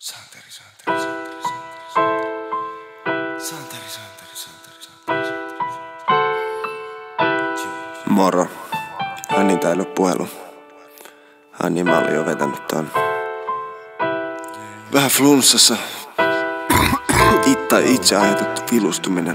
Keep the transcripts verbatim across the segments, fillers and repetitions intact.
Santeri, Santeri, Santeri, Santeri, Santeri, Santeri, Santeri, Santeri. Moro. Anita ei ollut puhelu. Anni, mä olin jo vetänyt ton. Vähän flunssassa. Itta itse aiheutettu vilustuminen.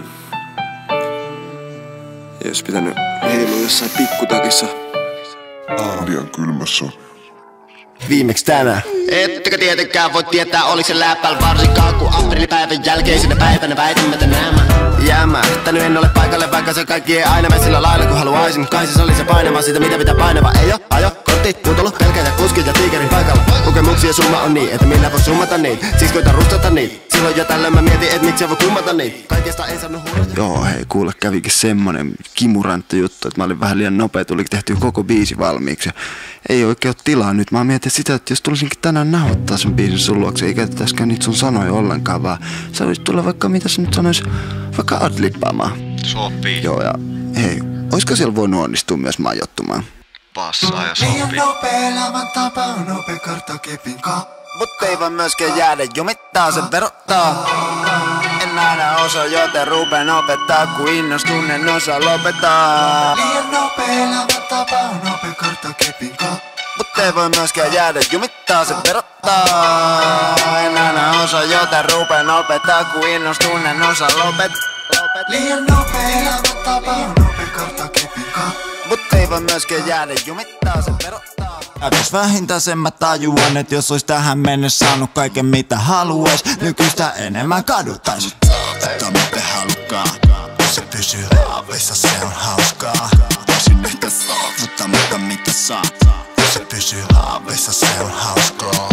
Ja jos pitänyt heilua jossain pikkutakissa. Liian kylmässä. Viimeksi tänään. Ettekö tietenkään voi tietää, oliko se läppäl varsinkaan, kun aprillipäivän jälkeisenä päivänä väitin, että nämä jämähtänyt en ole paikalle, vaikka se kaikki ei aina mene sillä lailla kun haluaisin. Kai siis oli se painava siitä, mitä pitää painava. Ei oo, ajo, kortti, kuuntelu, pelkäitä kuskin ja tiikerin paikalla. Kokemuksia summa on niin, että millä voi summata niitä. Siis koitan rustata niitä. Silloin jo tällöin mä mietin, et miksi voi kummata niitä. Kaikesta ei saanut huolta. Joo, hei, kuule, kävikin semmonen kimurantti juttu, että mä olin vähän liian nopea, tuli tehtyä koko biisi valmiiksi. Ei oikein ole tilaa nyt. Mä mietin sitä, että jos tulisinkin tänään nauhoittaa sen biisin sun luokse, ei käytettäisikään niitä sun sanoja ollenkaan, vaan sä voisit tulla vaikka, mitä sä nyt sanois, vaikka adlippaamaan. Sopii. Joo, ja hei, oisko siellä voinut onnistua myös majoittumaan? Passaa ja sopii. Liian nopea elämän tapa on nopea karttakepin kaa. Mut ei voi myöskään jäädä jumittaa, se verottaa. En aina osaa, joten rupeen opettaa, kun innostun en osaa lopettaa. Liian nopea elämän tapa on nopea karttakepin kaa. Mut ei voi myöskään jäädä jumittaa, se verottaa. En aina osaa, joten rupeen opettaa, kun innostun en osaa lopettaa. Liian nopea elämän tapa on nopea karttakepin kaa. Mut ei voi myöskään jäädä jumittaa, se verottaa. Jos vähintään sen mä tajuan, et jos ois tähän mennessä saanut kaiken mitä haluais, nykyistä enemmän kaduttais. Mutta miten halukkaa, jos se pysyy haaveissa, se on hauskaa. Voisin ehkä saavuttaa, mutta mitä saa, jos se pysyy haaveissa, se on hauskaa.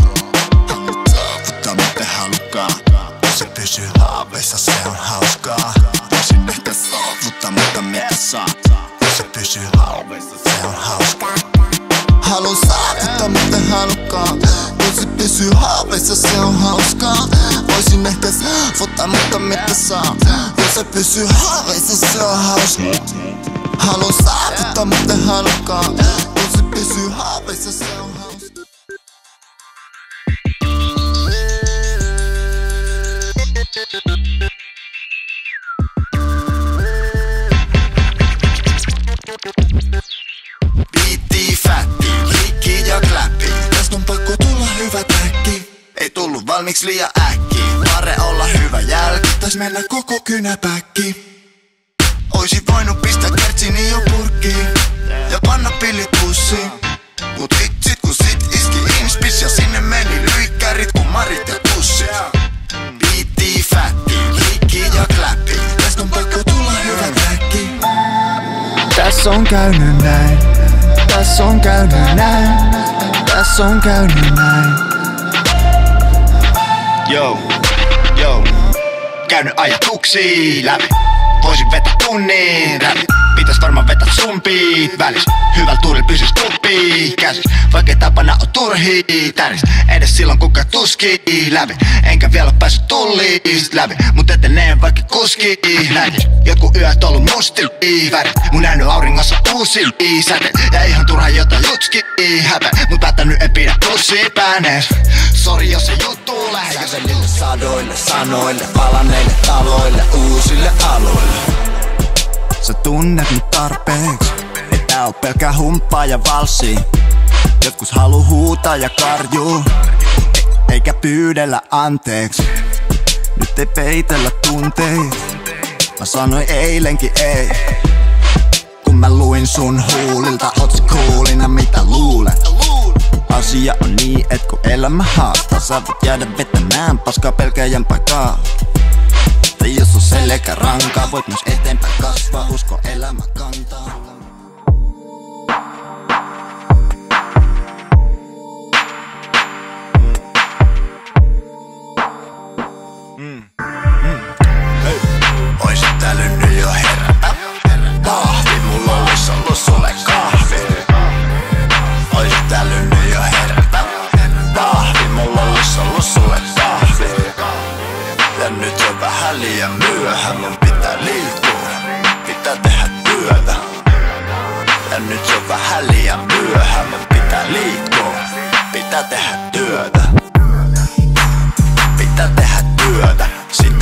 Mutta miten halukkaa, jos se pysyy haaveissa, se on hauskaa. Voisin ehkä saavuttaa, mutta mitä saa, jos se pysyy haaveissa, se on hauskaa. Haluan saavuttaa miten halukkaa, jos se pysyy haaveissa, se on hauskaa. Voisin ehkä saavuttaa, mutta mitä saa, jos se pysyy haaveissa, se on hauskaa. Haluan saavuttaa miten halukkaa, jos se pysyy haaveissa, se on hauskaa. Biitti, fätti, liikki ja kläppi. Tästä on pakko tulla hyvä täkki. Ei tullut valmiiksi liian äkkiä, pare olla hyvä jälki. Tais mennä koko kynäpäkki. Oisin voinut pistää kertsini jo purkkiin ja panna pillit pussiin. Mut vitsit kun sit iski inspis ja sinne meni lyikkärit kun marit ja kussit. Biitti, fätti, liikki ja kläppi. Tästä on pakko tulla hyvä täkki. Tässä on käynyt näin, tässä on käynyt näin, tässä on käynyt näin. Yo, yo, käynyt ajatuksia läpi. Voisin vetää tunnin räpi. Pitäis varmaan vetää sun beat välis. Hyvällä tuurilla pysys tuppii käsis. Vaikka tapana on turhii täris. Edes silloin kuka tuskii läpi. Enkä vielä päässyt tulliist läpi. Mut etenee vaikka kuskii näkis. Jotkut yöt ollu mustii värit. Mun nähnyt auringossa uusi säte. Ja ihan turha jota jutskii häpeä. Mut päättänyt en pidä pussia päänees. Sori jos se juttuu lähe. Sävelille sadoille sanoille. Palaneille taloille uusille aloille. Sä tunnet mut tarpeeks. Et tää oo pelkää humppaa ja valssi. Jotkus halu huutaa ja karjuu. E- eikä pyydellä anteeks. Nyt ei peitellä tunteita. Mä sanoin eilenkin ei. Kun mä luin sun huulilta, oot sä coolina mitä luulet. Asia on niin, et kun elämä haastaa, sä voit jäädä vetämään paskaa pelkääjän paikkaa. Tai jos on selkä rankaa, voit myös eteenpäin kasvaa, usko elämä kantaa. Mm. Mm. Hey. Oisit älynyt jo herätä. Tahti, mulla olis ollu sulle kahvi. Oisit älynyt jo herätä. Tahti, mulla olis ollu sulle kahvi. Ja nyt on vähän liian myöhä, mun pitää liikkua, pitää tehdä työtä. Ja nyt on vähän liian myöhä, mun pitää liikkua, pitää tehdä työtä.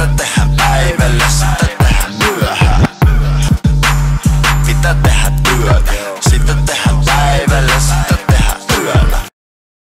Sitä tehdään päivällä, sitä